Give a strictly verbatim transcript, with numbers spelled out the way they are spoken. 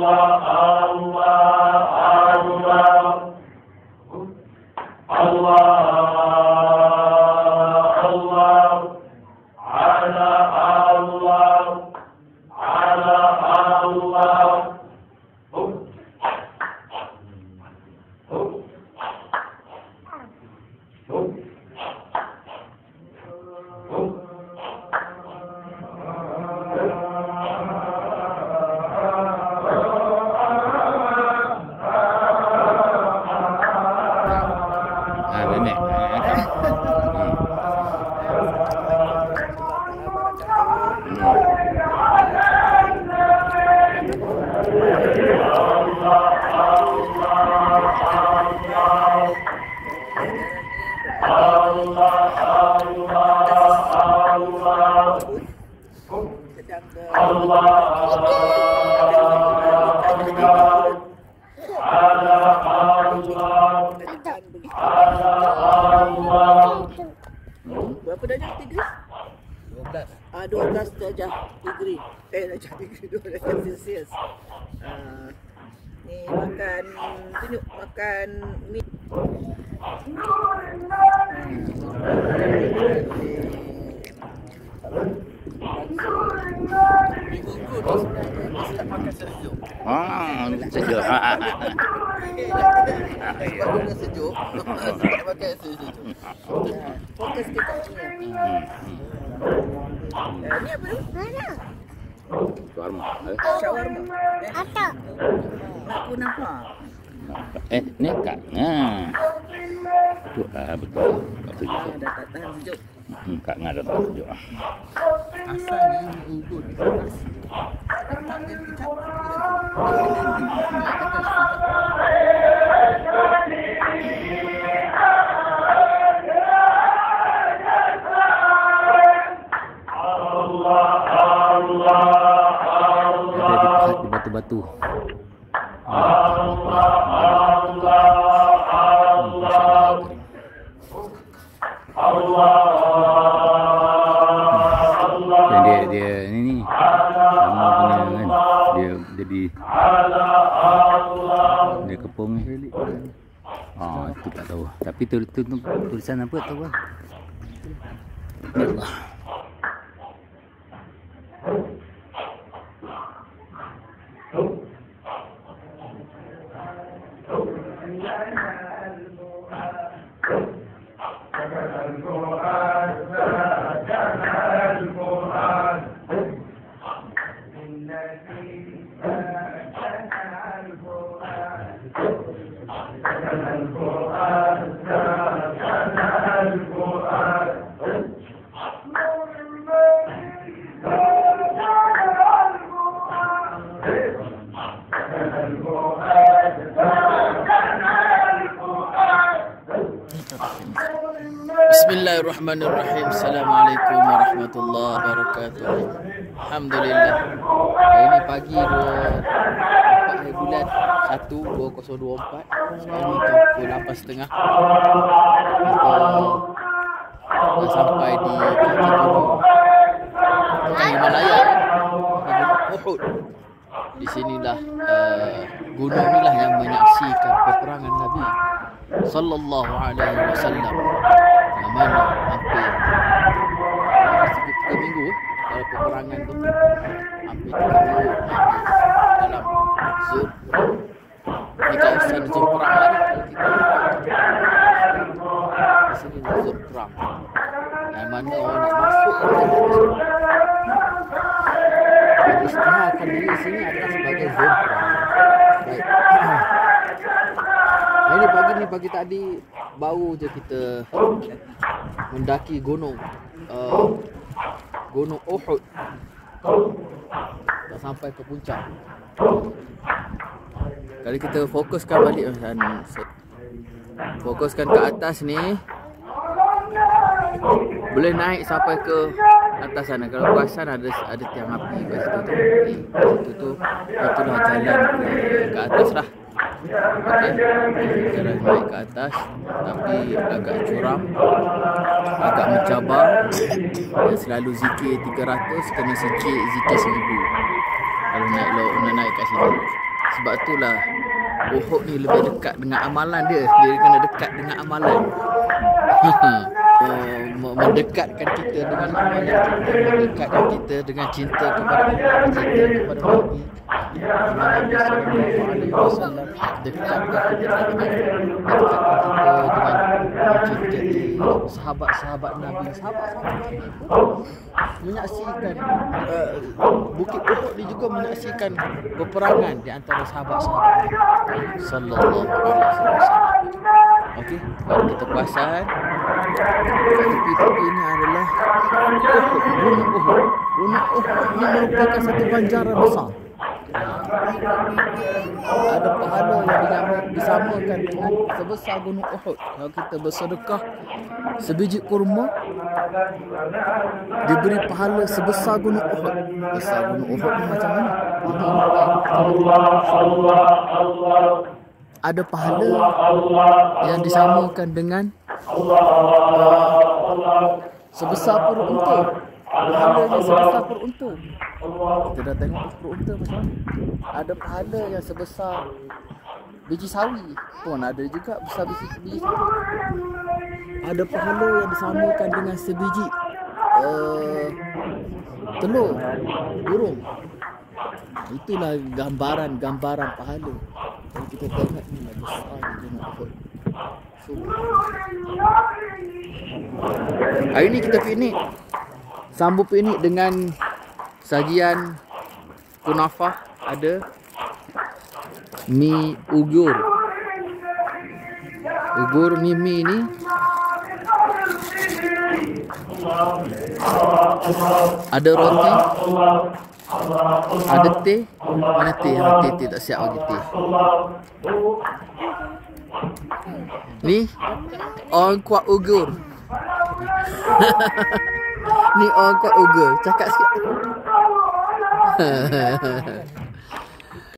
Berapa darjah degree? dua belas. Ah, dua belas darjah degree. Eh, darjah degree, dua belas darjah Celsius. Ah, ni makan, tunjuk makan mi. Ah, sejuk. Sebab sejuk. Tak pakai sejuk. Fokus kita ni. Ni apa tu? Mana? Shawarma. Shawarma. Apa? Aku nampak. Eh, ni kak. Nah. Tu ah betul. Tak sejuk. Ah, dah tak tahan sejuk. Hmm, kak ngah dah tak sejuk. Asalnya ubud. Ada di batu-batu. Dan dia dia ni ni sama punya kan, dia jadi dia kepung ni. Ah, itu tak tahu. Tapi tu, tu, tu tulisan apa tahu lah. Allah. Bismillahirrahmanirrahim. Assalamualaikum warahmatullahi wabarakatuh. Alhamdulillah. Hari ni pagi dua empat hari bulan satu dua ribu dua puluh empat. Sekarang ni pukul lapan setengah. Kita dah sampai di kaki gunung Himalaya, Uhud. Di sinilah uh, gunung inilah yang menyaksikan peperangan Nabi sallallahu alaihi wasallam. Yang mana hampir tiga minggu kalau peperangan tu hampir tiga minggu dalam zon di kawasan zon perang lah ni. Di sini zon perang yang mana orang nak masuk istiharkan diri sini adalah sebagai zon perang. Baik. Hari ni pagi ni pagi tadi baru je kita mendaki gunung uh, gunung Uhud. Dah sampai ke puncak. Kali kita fokuskan balik dan fokuskan ke atas ni, boleh naik sampai ke atas sana. Kalau perasan ada ada tiang api kat situ tu. Okay. Situ tu itulah jalan ke, ke atas lah. Okey, jalan naik ke atas tapi agak curam, agak mencabar. Dan selalu zikir tiga ratus, kena zikir zikir seribu kalau naik lo nak naik kat sini. Sebab itulah Uhud ni lebih dekat dengan amalan dia. Dia kena dekat dengan amalan. Oh, mendekatkan kita dengan amalan kita, mendekatkan kita dengan cinta kepada Allah, cinta kepada Nabi Nabi sallallahu alaihi wasallam. Dekatkan kita dengan dekatkan kita dengan mencintai sahabat-sahabat Nabi. Sahabat-sahabat Nabi pun menyaksikan uh, Bukit Uhud ni juga menyaksikan peperangan di antara sahabat-sahabat Nabi sallallahu alaihi wasallam. Okey, kalau kita perasan kat tepi-tepi ni adalah Uhud, Gunung Uhud. Gunung Uhud ni merupakan satu banjaran besar. Ada pahala yang dinamakan, disamakan dengan sebesar Gunung Uhud. Kalau kita bersedekah sebiji kurma, diberi pahala sebesar Gunung Uhud. Besar Gunung Uhud ni macam mana? Ada pahala yang disamakan dengan uh, sebesar perut unta. Pahalanya sebesar perut unta. Kita dah tengok perut unta macam mana. Ada pahala yang sebesar biji sawi pun ada juga, besar biji, biji sawi. Ada pahala yang disamakan dengan sebiji uh, telur burung. Itulah gambaran-gambaran pahala. Kalau kita tengok ni lah besar Gunung Uhud. So, hari ni kita piknik. Sambung piknik dengan sajian kunafah, ada mi ugur. Ugur ni mi ni ada roti, ada teh. Mana teh? Teh, teh tak siap bagi teh. Ni orang kuat ugur. Ni orang kuat ugur. Cakap sikit.